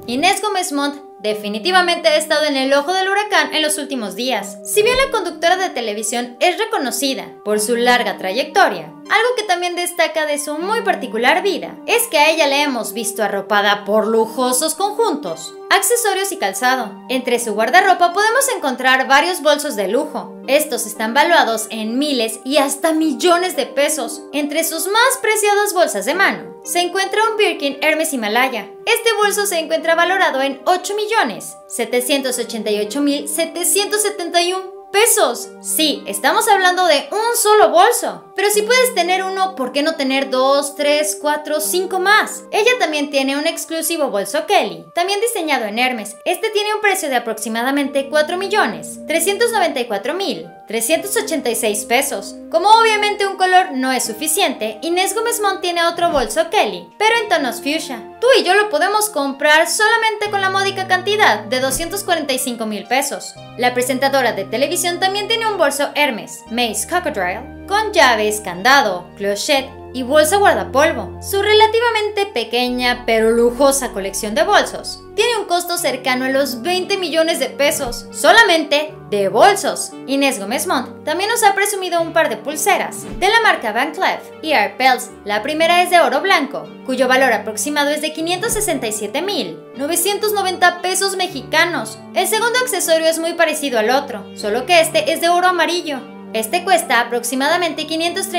Inés Gómez Montt definitivamente ha estado en el ojo del huracán en los últimos días. Si bien la conductora de televisión es reconocida por su larga trayectoria, algo que también destaca de su muy particular vida es que a ella le hemos visto arropada por lujosos conjuntos, accesorios y calzado. Entre su guardarropa podemos encontrar varios bolsos de lujo. Estos están valuados en miles y hasta millones de pesos. Entre sus más preciadas bolsas de mano se encuentra un Birkin Hermes Himalaya. Este bolso se encuentra valorado en 8.788.771 pesos. Sí, estamos hablando de un solo bolso. Pero si puedes tener uno, ¿por qué no tener 2, 3, 4, 5 más? Ella también tiene un exclusivo bolso Kelly, también diseñado en Hermes. Este tiene un precio de aproximadamente 4.394.386 pesos. Como obviamente un color no es suficiente, Inés Gómez Montt tiene otro bolso Kelly, pero en tonos fuchsia. Tú y yo lo podemos comprar solamente con la módica cantidad de 245.000 pesos. La presentadora de televisión también tiene un bolso Hermes, Mace Cocodrile, con llaves, candado, clochette y bolsa guardapolvo. Su relativamente pequeña pero lujosa colección de bolsos tiene un costo cercano a los 20 millones de pesos, solamente de bolsos. Inés Gómez Montt también nos ha presumido un par de pulseras de la marca Van Cleef y Art Pels. La primera es de oro blanco, cuyo valor aproximado es de 567.990 pesos mexicanos. El segundo accesorio es muy parecido al otro, solo que este es de oro amarillo. Este cuesta aproximadamente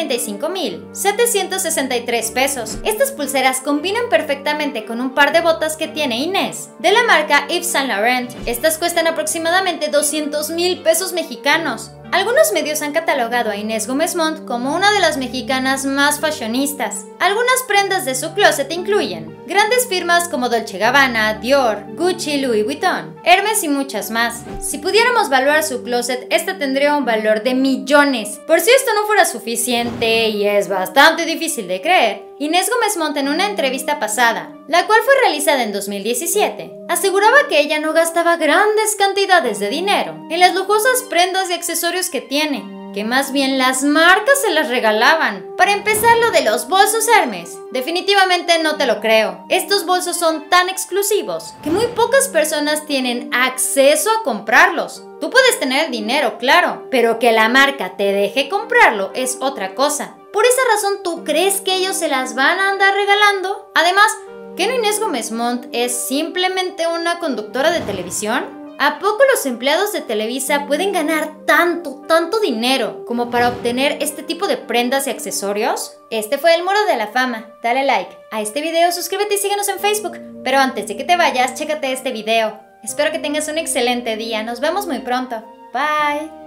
535.763 pesos. Estas pulseras combinan perfectamente con un par de botas que tiene Inés, de la marca Yves Saint Laurent. Estas cuestan aproximadamente 200.000 pesos mexicanos. Algunos medios han catalogado a Inés Gómez Montt como una de las mexicanas más fashionistas. Algunas prendas de su closet incluyen grandes firmas como Dolce & Gabbana, Dior, Gucci, Louis Vuitton, Hermes y muchas más. Si pudiéramos valuar su closet, esta tendría un valor de millones. Por si esto no fuera suficiente, y es bastante difícil de creer, Inés Gómez Montt en una entrevista pasada, la cual fue realizada en 2017, aseguraba que ella no gastaba grandes cantidades de dinero en las lujosas prendas y accesorios que tiene, que más bien las marcas se las regalaban. Para empezar, lo de los bolsos Hermes, definitivamente no te lo creo. Estos bolsos son tan exclusivos que muy pocas personas tienen acceso a comprarlos. Tú puedes tener dinero, claro, pero que la marca te deje comprarlo es otra cosa. Por esa razón, ¿tú crees que ellos se las van a andar regalando? Además, ¿qué no Inés Gómez Montt es simplemente una conductora de televisión? ¿A poco los empleados de Televisa pueden ganar tanto dinero como para obtener este tipo de prendas y accesorios? Este fue el Muro de la Fama. Dale like a este video, suscríbete y síguenos en Facebook. Pero antes de que te vayas, chécate este video. Espero que tengas un excelente día. Nos vemos muy pronto. Bye.